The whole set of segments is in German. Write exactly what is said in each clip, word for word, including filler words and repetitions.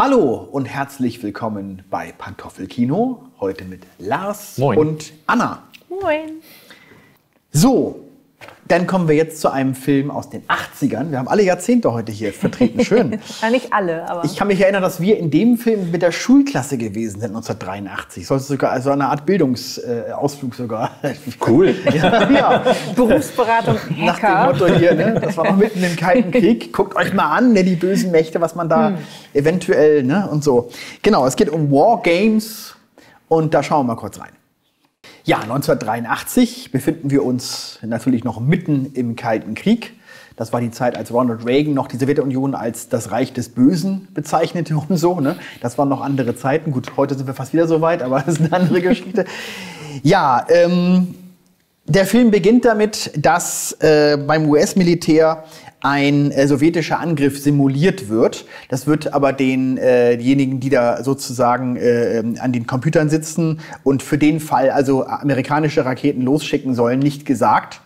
Hallo und herzlich willkommen bei Pantoffelkino. Heute mit Lars Moin. Und Anna. Moin. So, dann kommen wir jetzt zu einem Film aus den achtzigern. Wir haben alle Jahrzehnte heute hier vertreten. Schön. Ja, nicht alle, aber... Ich kann mich erinnern, dass wir in dem Film mit der Schulklasse gewesen sind, neunzehnhundertdreiundachtzig. Sollte sogar also eine Art Bildungsausflug sogar. Cool. Ja, ja. Berufsberatung Nach dem Hacker. Motto hier, ne? Das war noch mitten im Kalten Krieg. Guckt euch mal an, ne, die bösen Mächte, was man da hm. eventuell, ne, und so. Genau, es geht um War Games und da schauen wir mal kurz rein. Ja, neunzehnhundertdreiundachtzig befinden wir uns natürlich noch mitten im Kalten Krieg. Das war die Zeit, als Ronald Reagan noch die Sowjetunion als das Reich des Bösen bezeichnete und so. Ne? Das waren noch andere Zeiten. Gut, heute sind wir fast wieder so weit, aber das ist eine andere Geschichte. Ja, ähm, der Film beginnt damit, dass äh, beim U S-Militär ein äh, sowjetischer Angriff simuliert wird. Das wird aber den, äh, diejenigen, die da sozusagen äh, an den Computern sitzen und für den Fall also amerikanische Raketen losschicken sollen, nicht gesagt.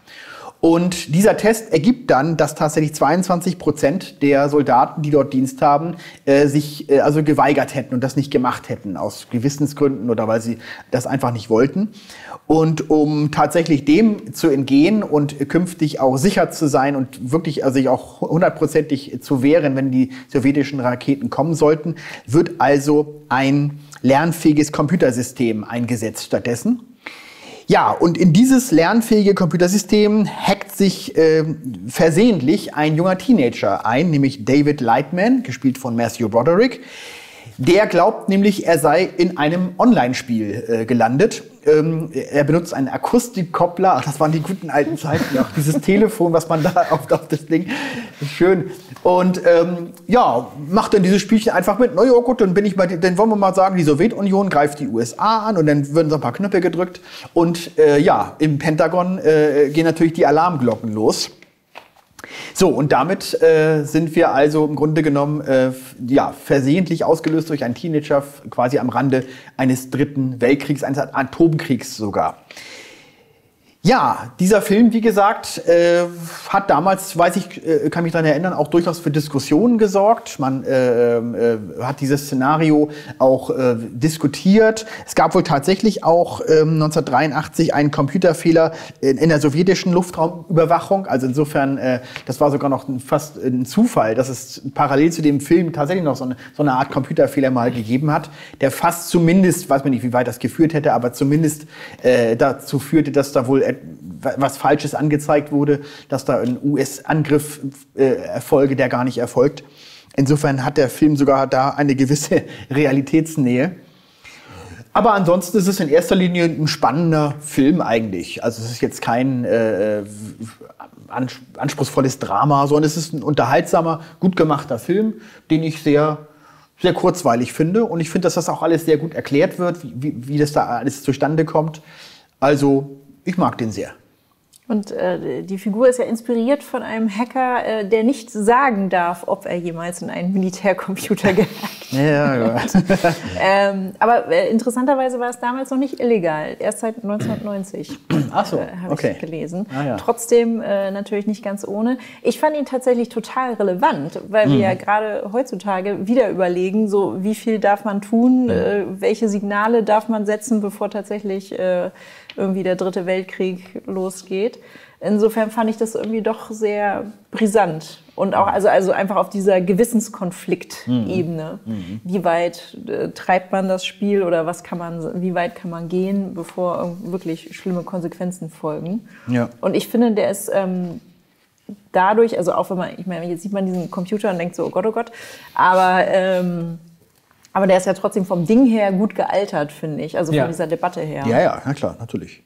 Und dieser Test ergibt dann, dass tatsächlich zweiundzwanzig Prozent der Soldaten, die dort Dienst haben, äh, sich äh, also geweigert hätten und das nicht gemacht hätten, aus Gewissensgründen oder weil sie das einfach nicht wollten. Und um tatsächlich dem zu entgehen und künftig auch sicher zu sein und wirklich also sich auch hundertprozentig zu wehren, wenn die sowjetischen Raketen kommen sollten, wird also ein lernfähiges Computersystem eingesetzt stattdessen. Ja, und in dieses lernfähige Computersystem hackt sich äh, versehentlich ein junger Teenager ein, nämlich David Lightman, gespielt von Matthew Broderick. Der glaubt nämlich, er sei in einem Online-Spiel äh, gelandet. Ähm, er benutzt einen Akustikkoppler. Ach, das waren die guten alten Zeiten. Auch dieses Telefon, was man da auf, auf das Ding. Schön. Und ähm, ja, macht dann dieses Spielchen einfach mit. Na ja, gut, dann bin ich bei, dann wollen wir mal sagen, die Sowjetunion greift die U S A an und dann würden so ein paar Knöpfe gedrückt. Und äh, ja, im Pentagon äh, gehen natürlich die Alarmglocken los. So, und damit äh, sind wir also im Grunde genommen äh, ja, versehentlich ausgelöst durch einen Teenager quasi am Rande eines dritten Weltkriegs, eines Atomkriegs sogar. Ja, dieser Film, wie gesagt, äh, hat damals, weiß ich, äh, kann mich daran erinnern, auch durchaus für Diskussionen gesorgt. Man äh, äh, hat dieses Szenario auch äh, diskutiert. Es gab wohl tatsächlich auch äh, neunzehnhundertdreiundachtzig einen Computerfehler in, in der sowjetischen Luftraumüberwachung. Also insofern, äh, das war sogar noch ein, fast ein Zufall, dass es parallel zu dem Film tatsächlich noch so eine, so eine Art Computerfehler mal gegeben hat, der fast zumindest, weiß man nicht, wie weit das geführt hätte, aber zumindest äh, dazu führte, dass da wohl was Falsches angezeigt wurde, dass da ein U S-Angriff äh, erfolge, der gar nicht erfolgt. Insofern hat der Film sogar da eine gewisse Realitätsnähe. Aber ansonsten ist es in erster Linie ein spannender Film eigentlich. Also es ist jetzt kein äh, anspruchsvolles Drama, sondern es ist ein unterhaltsamer, gut gemachter Film, den ich sehr sehr kurzweilig finde. Und ich finde, dass das auch alles sehr gut erklärt wird, wie, wie das da alles zustande kommt. Also ich mag den sehr. Und äh, die Figur ist ja inspiriert von einem Hacker, äh, der nicht sagen darf, ob er jemals in einen Militärcomputer gehackt hat. Ja, ja. ähm, aber äh, interessanterweise war es damals noch nicht illegal. Erst seit neunzehnhundertneunzig. Ach so, äh, habe okay. ich gelesen. Ah, ja. Trotzdem äh, natürlich nicht ganz ohne. Ich fand ihn tatsächlich total relevant, weil mhm. wir ja gerade heutzutage wieder überlegen, so wie viel darf man tun, ja. äh, welche Signale darf man setzen, bevor tatsächlich äh, irgendwie der dritte Weltkrieg losgeht. Insofern fand ich das irgendwie doch sehr brisant. Und auch also, also einfach auf dieser Gewissenskonflikt-Ebene. Mhm. Wie weit äh, treibt man das Spiel oder was kann man, wie weit kann man gehen, bevor wirklich schlimme Konsequenzen folgen? Ja. Und ich finde, der ist ähm, dadurch, also auch wenn man, ich meine, jetzt sieht man diesen Computer und denkt so, oh Gott, oh Gott, aber ähm, Aber der ist ja trotzdem vom Ding her gut gealtert, finde ich. Also von ja. dieser Debatte her. Ja, ja, na klar, natürlich.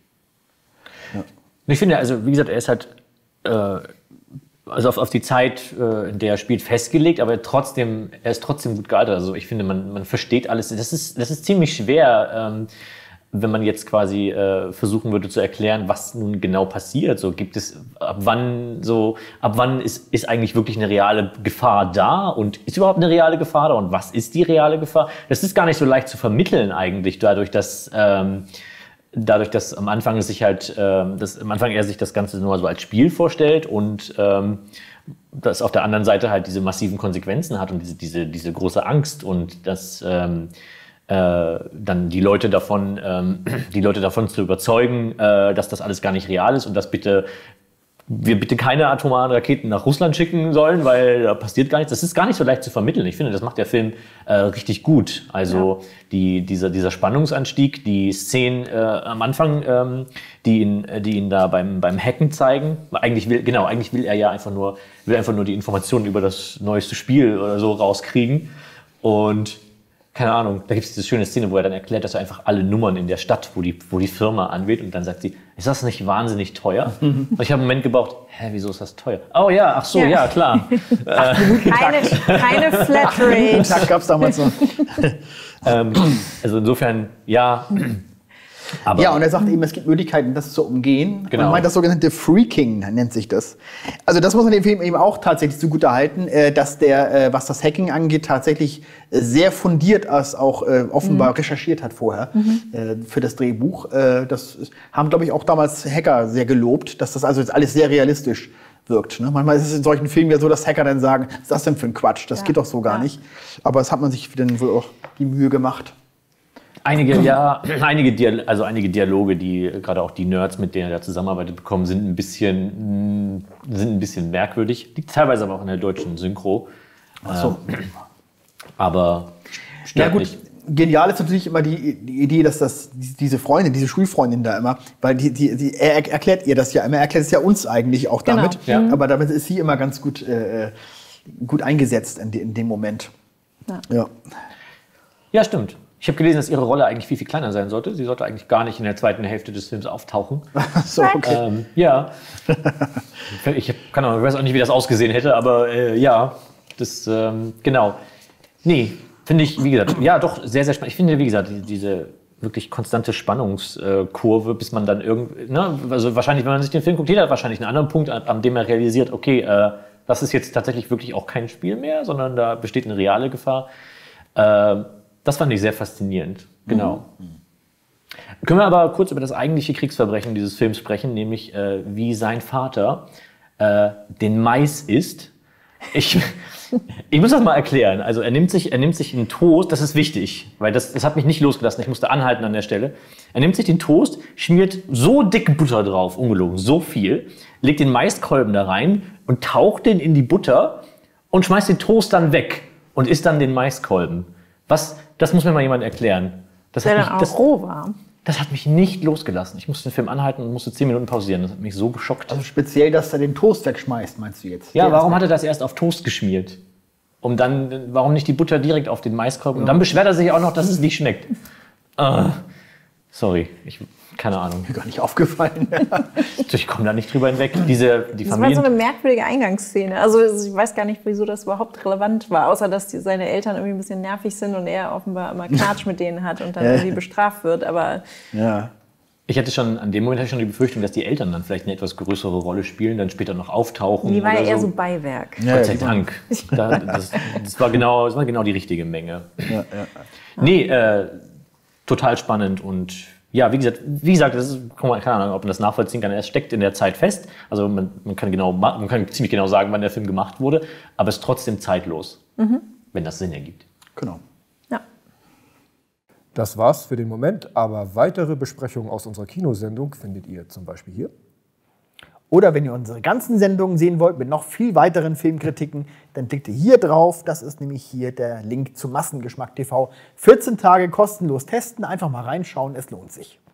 Ja. Ich finde, also wie gesagt, er ist halt äh, also auf, auf die Zeit, äh, in der er spielt, festgelegt, aber trotzdem, er ist trotzdem gut gealtert. Also ich finde, man, man versteht alles. Das ist, das ist ziemlich schwer, ähm, wenn man jetzt quasi äh, versuchen würde zu erklären, was nun genau passiert. So gibt es, ab wann so, ab wann ist, ist eigentlich wirklich eine reale Gefahr da und ist überhaupt eine reale Gefahr da und was ist die reale Gefahr? Das ist gar nicht so leicht zu vermitteln eigentlich, dadurch, dass ähm, dadurch, dass am Anfang sich halt, ähm, dass am Anfang er sich das Ganze nur so als Spiel vorstellt und ähm, das auf der anderen Seite halt diese massiven Konsequenzen hat und diese, diese, diese große Angst und das ähm, äh, dann die Leute davon, ähm, die Leute davon zu überzeugen, äh, dass das alles gar nicht real ist und dass bitte wir bitte keine atomaren Raketen nach Russland schicken sollen, weil da passiert gar nichts. Das ist gar nicht so leicht zu vermitteln. Ich finde, das macht der Film äh, richtig gut. Also ja. die, dieser, dieser Spannungsanstieg, die Szenen äh, am Anfang, ähm, die, ihn, die ihn da beim, beim Hacken zeigen. Eigentlich will, genau, eigentlich will er ja einfach nur, will einfach nur die Informationen über das neueste Spiel oder so rauskriegen. Und keine Ahnung, da gibt es diese schöne Szene, wo er dann erklärt, dass er einfach alle Nummern in der Stadt, wo die, wo die Firma anwählt, und dann sagt sie, ist das nicht wahnsinnig teuer? Und ich habe einen Moment gebraucht, hä, wieso ist das teuer? Oh ja, ach so, ja, ja klar. keine, keine Flatrate. Tag gab es damals noch. ähm, also insofern, ja. Aber ja, und er sagt eben, es gibt Möglichkeiten, das zu umgehen. Genau. Man meint das sogenannte Freaking, nennt sich das. Also das muss man dem Film eben auch tatsächlich zugute halten, dass der, was das Hacking angeht, tatsächlich sehr fundiert ist, auch offenbar mhm. recherchiert hat vorher mhm. für das Drehbuch. Das haben, glaube ich, auch damals Hacker sehr gelobt, dass das also jetzt alles sehr realistisch wirkt. Ne? Manchmal ist es in solchen Filmen ja so, dass Hacker dann sagen, was ist das denn für ein Quatsch? Das ja. geht doch so gar ja. nicht. Aber das hat man sich dann wohl auch die Mühe gemacht. Einige, ja, einige, Dial- also einige Dialoge, die gerade auch die Nerds, mit denen er da zusammenarbeitet, bekommen, sind ein bisschen, sind ein bisschen merkwürdig. Liegt teilweise aber auch in der deutschen Synchro. Ach so. Ähm, aber stört ja, gut. nicht. Genial ist natürlich immer die, die Idee, dass das, diese Freundin, diese Schulfreundin da immer, weil die, die, die, er erklärt ihr das ja immer, er erklärt es ja uns eigentlich auch genau. damit, ja. aber damit ist sie immer ganz gut, äh, gut eingesetzt in, de, in dem Moment. Ja. Ja. Ja, stimmt. Ich habe gelesen, dass ihre Rolle eigentlich viel, viel kleiner sein sollte. Sie sollte eigentlich gar nicht in der zweiten Hälfte des Films auftauchen. so, okay. Ähm, ja. ich, hab, keine Ahnung, ich weiß auch nicht, wie das ausgesehen hätte, aber äh, ja, das, ähm, genau. Nee, finde ich, wie gesagt, ja, doch, sehr, sehr spannend. Ich finde, wie gesagt, die, diese wirklich konstante Spannungskurve, bis man dann irgendwie, ne, also wahrscheinlich, wenn man sich den Film guckt, jeder hat wahrscheinlich einen anderen Punkt, an, an dem er realisiert, okay, äh, das ist jetzt tatsächlich wirklich auch kein Spiel mehr, sondern da besteht eine reale Gefahr. Äh, Das fand ich sehr faszinierend, genau. Mhm. Können wir aber kurz über das eigentliche Kriegsverbrechen dieses Films sprechen, nämlich äh, wie sein Vater äh, den Mais isst. Ich, ich muss das mal erklären. Also er nimmt sich, er nimmt sich einen Toast, das ist wichtig, weil das, das hat mich nicht losgelassen, ich musste anhalten an der Stelle. Er nimmt sich den Toast, schmiert so dick Butter drauf, ungelogen, so viel, legt den Maiskolben da rein und taucht den in die Butter und schmeißt den Toast dann weg und isst dann den Maiskolben. Was, das muss mir mal jemand erklären. Das Der hat dann mich, auch das, roh war. das hat mich nicht losgelassen. Ich musste den Film anhalten und musste zehn Minuten pausieren. Das hat mich so geschockt. Also speziell, dass er den Toast wegschmeißt, meinst du jetzt? Ja, Der warum ist- hat er das erst auf Toast geschmiert? Um dann, warum nicht die Butter direkt auf den Maiskolben? Und dann beschwert er sich auch noch, dass es nicht schmeckt. Uh, sorry, ich, keine Ahnung. Mir gar nicht aufgefallen. Ich komme da nicht drüber hinweg. Diese, die Das war Familien, so eine merkwürdige Eingangsszene. Also ich weiß gar nicht, wieso das überhaupt relevant war, außer dass die, seine Eltern irgendwie ein bisschen nervig sind und er offenbar immer Knatsch mit denen hat und dann irgendwie bestraft wird. Aber ja. ich hatte schon, an dem Moment hatte ich schon die Befürchtung, dass die Eltern dann vielleicht eine etwas größere Rolle spielen, dann später noch auftauchen. die war ja oder eher so. so Beiwerk. Ja, Gott sei ja, Dank. Da, das, das, war genau, das war genau die richtige Menge. Ja, ja. Nee, äh, total spannend und ja, wie gesagt, wie gesagt, das ist, keine Ahnung, ob man das nachvollziehen kann. Es steckt in der Zeit fest. Also man, man kann genau, man kann ziemlich genau sagen, wann der Film gemacht wurde, aber es ist trotzdem zeitlos, mhm. wenn das Sinn ergibt. Genau. Ja. Das war's für den Moment, aber weitere Besprechungen aus unserer Kinosendung findet ihr zum Beispiel hier. Oder wenn ihr unsere ganzen Sendungen sehen wollt mit noch viel weiteren Filmkritiken, dann klickt ihr hier drauf. Das ist nämlich hier der Link zu Massengeschmack T V. vierzehn Tage kostenlos testen, einfach mal reinschauen, es lohnt sich.